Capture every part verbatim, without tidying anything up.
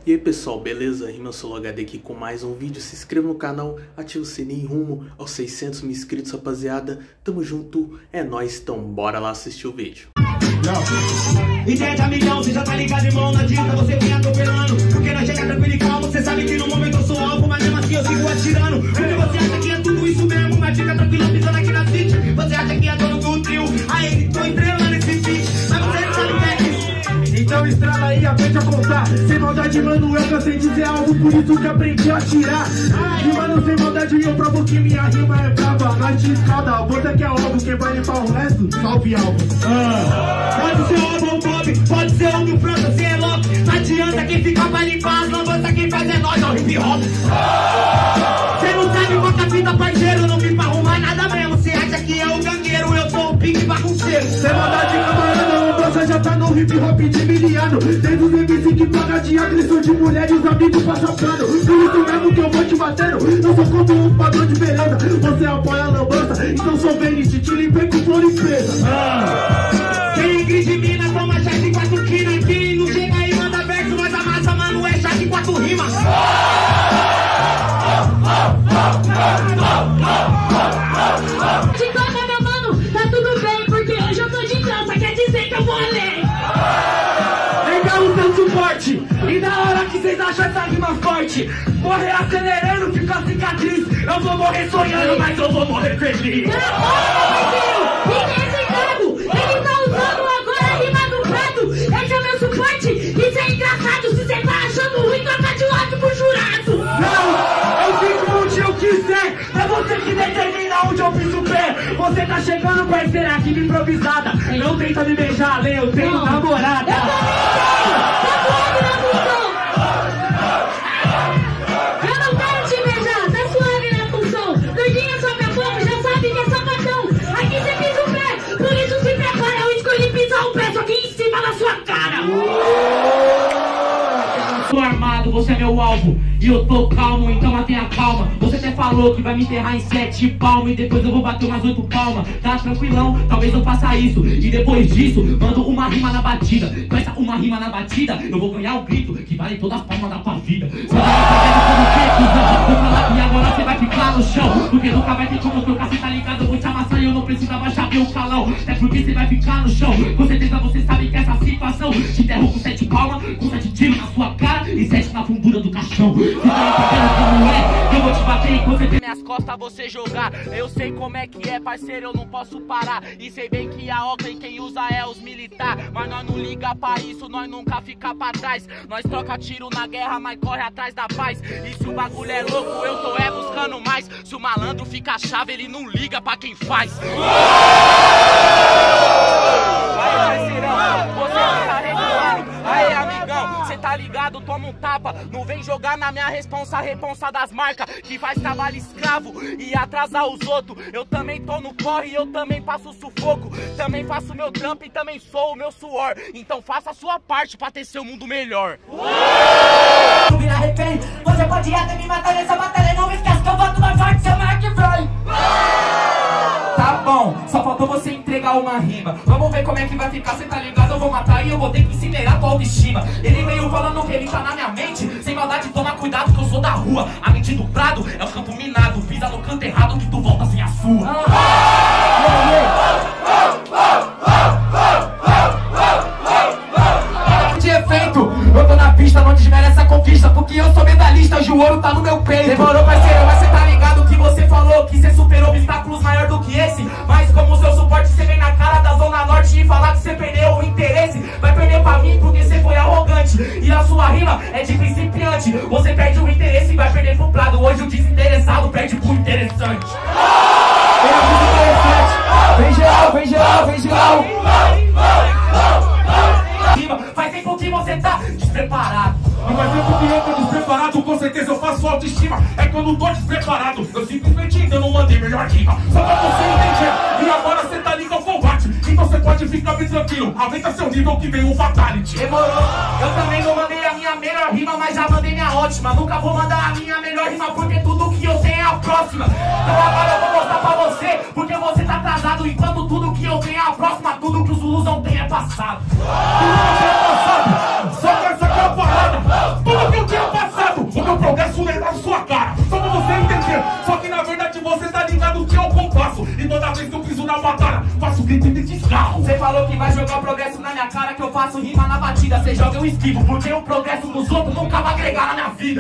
E aí pessoal, beleza? RimaSoloHD aqui com mais um vídeo. Se inscreva no canal, ativa o sininho rumo aos seiscentos mil inscritos, rapaziada. Tamo junto, é nóis, então bora lá assistir o vídeo. Ideia de amigão, você já tá ligado, irmão, não adianta você vir atropelando. Porque nós chega tranquilo e calmo, você sabe que no momento eu sou alvo, mas mesmo assim eu sigo atirando. Porque você acha que é tudo isso mesmo, mas fica tranquilo pisando aqui na city. Você acha que é dono do trio, aí tô estrelando esse beat, mas você não sabe o que é isso. Então estrala aí, aprende a contar. Sem maldade, mano, eu cansei de dizer algo, por isso que aprendi a tirar. E mano, sem maldade, eu provo que minha rima é brava. Nós te escada, bota que é algo, quem vai limpar o resto, salve algo. Ah. Pode ser o Albon Bob, pode ser o do França, se é louco. Não adianta quem fica pra limpar as lambanças, quem faz é nós, é o hip hop. Cê não sabe quanta fita, parceiro, não vim pra arrumar nada mesmo. Cê acha que é o gangueiro, eu sou o pique bagunceiro. Sem maldade, camarada, a lambança já tá no hip hop de miliano. Desde os M C que paga de agressão de mulher e os amigos passam pano. Por isso mesmo que eu vou te batendo, eu sou como um padrão de beleza. Você apoia a lambança, então sou Venice, te limpei com flor e presa. Ah. Quem gride mina, toma chá de quatro quilos. Quem não chega aí, manda verso, nós amassa, mano, é chá de quatro rimas. De toca, meu mano, tá tudo bem, porque hoje eu tô de dança, quer dizer que eu vou além. Legal o seu suporte, e na hora que vocês acham essa rima forte, morrer acelerando, fica a cicatriz. Eu vou morrer sonhando, mas eu vou morrer feliz. Ele tá usando agora a rima do prato. Esse é o meu suporte, isso é engraçado. Se você tá achando ruim, troca de lado pro jurado. Não, eu fico onde eu quiser. É você que determina onde eu piso o pé. Você tá chegando, parceira, aqui me improvisada. Não tenta me beijar, Lê, eu tenho namorada. Eu também tenho, tá suave na função. Eu não quero te beijar, tá suave na função. Doidinha só pra pouco, já sabe que é sapatão. Aqui você pisa o pé, por isso se prepara. Eu escolhi pisar o pé, só que em cima da sua cara. Sou armado, você é meu alvo e eu tô calmo, então mantenha calma. Você até falou que vai me enterrar em sete palmas e depois eu vou bater umas oito palmas. Tá tranquilão, talvez eu faça isso e depois disso mando uma rima na batida. Com essa uma rima na batida eu vou ganhar o grito que vale todas as palmas da tua vida. Você vai entender como que é, vou falar e agora você vai ficar no chão, porque nunca vai ter como trocar, cê tá ligado? Eu vou te amassar e eu não preciso abaixar meu calão. É porque você vai ficar no chão, com certeza você sabe que essa situação te enterrou com sete palmas, com sete tiros na sua cara e sete na fundura do caixão. Você tá entendendo como é? Eu vou te bater e com certeza minhas costas você jogar. Eu sei como é que é, parceiro, eu não posso parar. E sei bem que a oca e quem usa é os militar. Mas nós não liga pra isso, nós nunca fica pra trás. Nós troca tiro na guerra, mas corre atrás da paz. E se o bagulho é louco, eu tô é buscando mais. Se o malandro fica chave, ele não liga pra quem faz. Aí, parceirão, você tá regulando. Aí, amigão, cê tá ligado, toma um tapa. Não vem jogar na minha responsa, a responsa das marcas que faz trabalho escravo e atrasar os outros. Eu também tô no corre, eu também passo sufoco. Também faço meu trampo e também sou o meu suor. Então faça a sua parte pra ter seu mundo melhor. Não vira refém, você pode até me matar nessa batalha. Não esquece que eu voto mais forte, seu Mark vai. Tá bom, só faltou você entregar uma rima. Vamos ver como é que vai ficar, cê tá ligado? Eu vou matar e eu vou ter que incinerar tua autoestima. Ele veio falando que ele tá na minha mente. Sem maldade, toma cuidado que eu sou da rua. A mente do prado é o campo minado. Pisa no canto errado que tu volta sem a sua. De efeito, eu tô na pista, não desmerece essa conquista, porque eu sou medalhista, hoje o ouro tá no meu peito. Demorou, parceiro, mas cê tá ligado que você falou que cê superou obstáculos maior do que esse. Mas como o seu suporte, cê vem na cara da Zona Norte e falar que cê perdeu o interesse. Vai perder pra mim porque cê foi arrogante e a sua rima é de principiante. Você perde o interesse e vai perder pro prado. Hoje o desinteressado perde pro interessante. É muito interessante. Vem geral, vem geral, vem geral. Faz tempo que você tá despreparado. Não vai tempo que eu tô despreparado, com certeza eu faço autoestima. É que eu não tô despreparado, eu simplesmente ainda não mandei melhor rima. Só pra você entender, e agora você tá lindo ao combate. Então você pode ficar bem tranquilo, aumenta seu nível que vem o fatality. Demorou, eu também não mandei a minha melhor rima, mas já mandei minha ótima. Nunca vou mandar a minha melhor rima, porque tudo que eu tenho é a próxima. Então agora eu vou mostrar pra você, porque você tá atrasado. Enquanto tudo que eu tenho é a próxima, tudo que os Zulus não tem é passado. Tudo que é passado, só que essa aqui é a parada. Tudo que eu eu esquivo, porque o progresso dos outros nunca vai agregar na minha vida.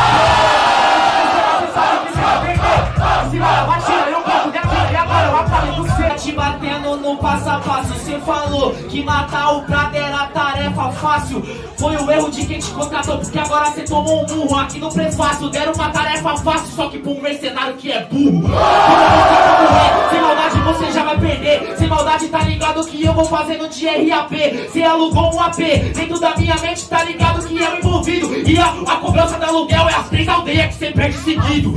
Você sabe que você vai perder. Se vai, vai tirar um pouco da vida e agora eu acabei do céu. Te batendo no passo a passo. Você falou que matar o Prado era tarefa fácil. Foi o erro de quem te contratou, porque agora você tomou um murro aqui no prefácio. Deram uma tarefa fácil, só que pra um mercenário que é burro. Sem maldade você já vai perder. Sem maldade tá ligado que eu vou fazendo de R A P. Você alugou um A P, dentro da minha mente tá ligado que eu envolvido. E a, a cobrança do aluguel é as três aldeias que você perde seguido.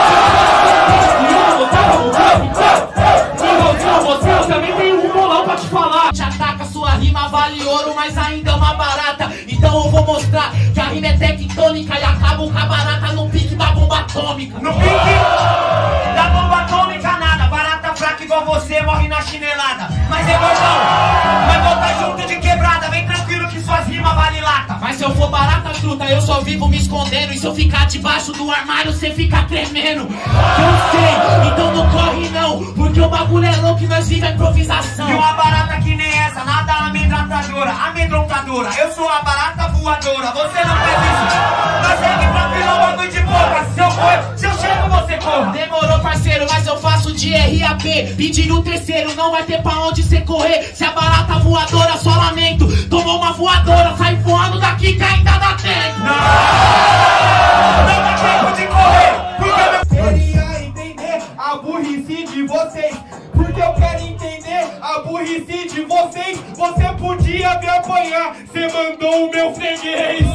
Igualzinho você, eu também tenho um bolão pra te falar. Te ataca, sua rima vale ouro, mas ainda é uma barata. Então eu vou mostrar que a rima é tectônica e acabo com a barata no pique da bomba atômica. No pique da bomba atômica nada. Barata fraca igual você morre na chinelada. Mas é gordão, vai voltar junto de quebrada. Vem tranquilo que suas rimas vale lata. Mas se eu for barata truta, eu só vivo me escondendo. E se eu ficar debaixo do armário, cê fica tremendo. Eu sei, então não corre não, porque o bagulho é louco e nós vive a improvisação. E uma barata que nem essa, nada amedrontadora. Amedrontadora, eu sou a barata voadora. Você não faz isso, mas segue tranquilo, bagulho de boca. Se eu for, se eu chego, você corra. Demorou, parceiro, mas eu faço de R A P. Pedindo o terceiro, não vai ter pra onde cê correr. Se a barata voadora, só lamento. Tomou uma voadora, sai voando daqui que ainda dá tempo. Não, não dá tempo de correr, porque eu queria entender a burrice de vocês. Porque eu quero entender a burrice de vocês. Você podia me apanhar, cê mandou o meu freguês.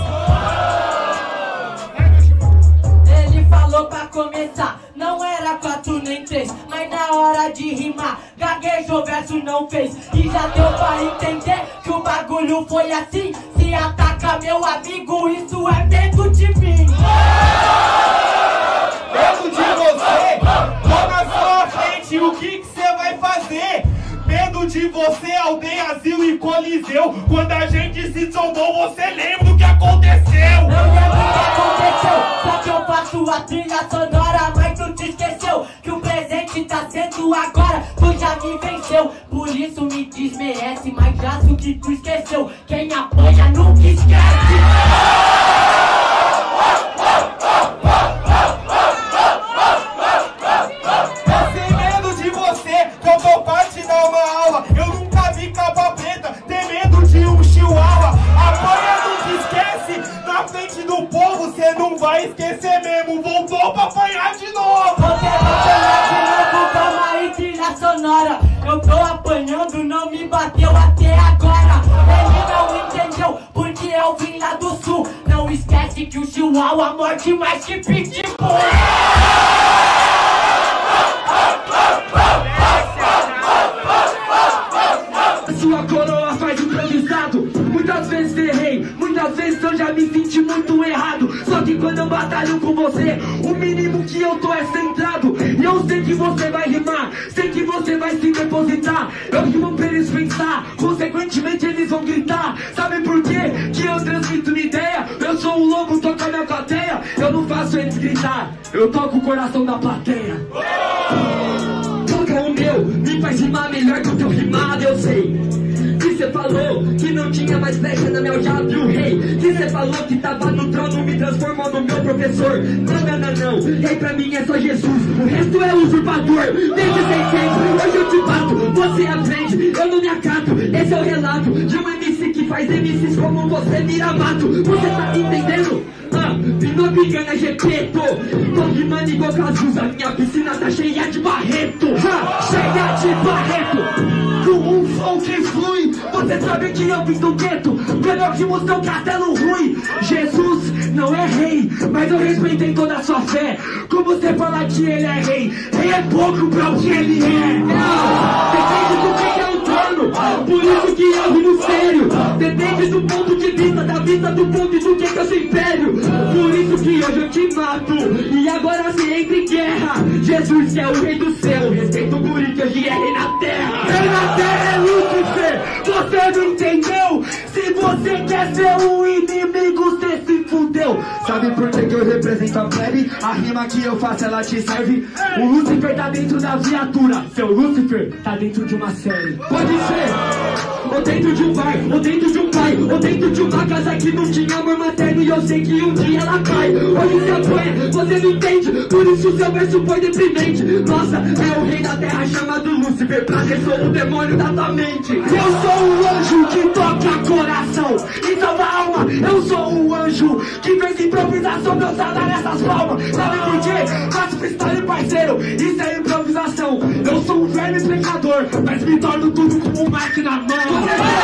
Ele falou pra começar, não era quatro nem três, mas na hora de rimar, gaguejou, verso não fez. E já deu pra entender que o bagulho foi assim. Se ataca meu amigo, isso é medo de mim. Medo de você, tô na sua frente, o que que você vai fazer? Medo de você, aldeia, asilo e coliseu. Quando a gente se trombou, você lembra do que aconteceu? Eu lembro o que aconteceu, só que eu faço a trilha sonora. Mas tu te esqueceu que o presente tá sendo agora. Tu já me venceu, por isso me desmerece. Mas já o que tu esqueceu, quem apanha nunca esquece. Eu tenho medo de você, que eu tô pra te dar uma aula. Eu nunca vi capa preta, tem medo de um chihuahua. Apanha, nunca esquece, na frente do povo cê não vai esquecer mesmo. Voltou pra apanhar de novo. Você vai apanhar de novo, calma aí, trilha sonora. Eu tô apanhando, não me bateu até agora. Ele não entendeu, porque eu vim lá do sul. Não esquece que o chihuahua morde mais que pitbull. Sua coroa faz improvisado. Muitas vezes errei, muitas vezes eu já me senti muito errado. Só que quando eu batalho com você, o mínimo que eu tô é centrado. E eu sei que você vai rimar, sei que você vai se depositar. Eu rimo pra eles pensar, consequentemente eles vão gritar. Sabe por quê? Que eu transmito uma ideia. Eu sou um lobo, toco a minha plateia. Eu não faço eles gritar, eu toco o coração da plateia. Toca o meu, me faz rimar melhor que o teu rimado, eu sei. Que cê falou que não tinha mais flecha na minha, já viu o rei. Que cê falou que tava no trono, me transformou no meu professor. Não, não, não, não, rei pra mim é só Jesus, o resto é usurpador. Desde seiscentos, hoje eu te bato, você aprende, eu não me acato. Esse é o relato de um M C que faz M Cs como você vira mato. Você tá entendendo? Ah, Pino Bigana Gepeto, tô rimando igual Cazuza, minha piscina tá cheia de barreto. Ha, cheia de barreto. Com um flow que flui, você sabe que eu vim do gueto. Quando eu rimo seu castelo ruim. Jesus não é rei, mas eu respeitei toda a sua fé. Como você fala que ele é rei? Rei é pouco pra o que ele é. Não, depende do que é o trono, por isso que eu rimo sério. Depende do ponto de vista, da vista do ponto e do que é o seu império. Por isso que hoje eu te mato, e agora se entra em guerra. Jesus que é o rei do céu, respeito o guri que hoje é rei na terra. Rei na terra é Lúcifer, você não entendeu? Se você quer ser um inimigo, você se fudeu. Sabe por que que eu represento a plebe? A rima que eu faço, ela te serve. O Lúcifer tá dentro da viatura, seu Lúcifer tá dentro de uma série. Pode ser, ou dentro de um bar, ou dentro de um bar. pai. Ou dentro de uma casa que não tinha amor materno e eu sei que um dia ela cai. Hoje se apanha, você não entende, por isso seu verso foi deprimente. Nossa, é o rei da terra chamado Lúcifer, pra ser sou o demônio da tua mente. Eu sou o anjo que toca coração e salva a alma. Eu sou o anjo que fez improvisação dançada nessas palmas. Sabe por quê? Faço freestyle, parceiro, isso é improvisação. Eu sou um verme pecador, mas me torno tudo com um mic na mão.